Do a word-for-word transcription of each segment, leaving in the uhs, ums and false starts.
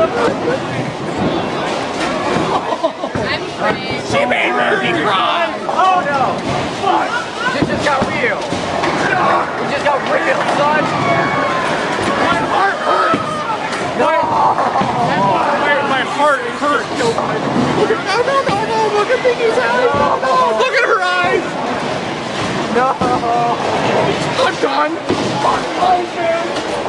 She made me cry! Oh no! Fuck! This just got real! It just got real, son! My heart hurts! No! My, my heart hurts! No, no, no, no! Look at Mickey's eyes! No. Look at her eyes! No! I'm done! Fuck life, man!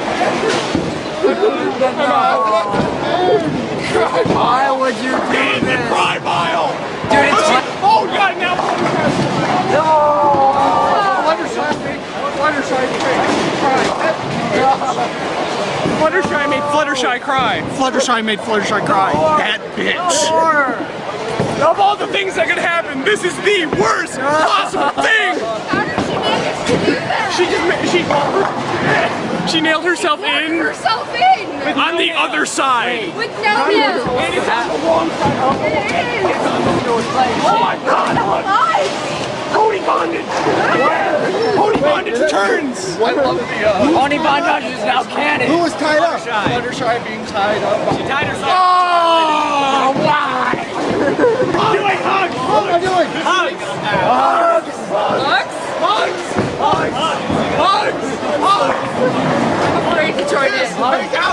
Why would you do this? Cry mile! Dude, it's like... Oh god, now! No! Fluttershy made... Fluttershy made cry. Fluttershy made Fluttershy cry. Fluttershy made Fluttershy cry. That bitch. Of all the things that could happen, this is the worst possible thing! How did she manage to do that? She just made... She... She nailed herself in. herself in! On the other side! With no nails! And it's on the wrong side of the It is! Oh my god! Why? Pony bondage! Pony bondage turns! I love the uh... Pony bondage is now canon! Who was tied up? Fluttershy being tied up. She tied herself. Oh! Why? I'm doing hugs! What am I doing? Hugs! Hugs! Hugs! Hugs! Hugs! Hugs! Hugs! I'm afraid to try this.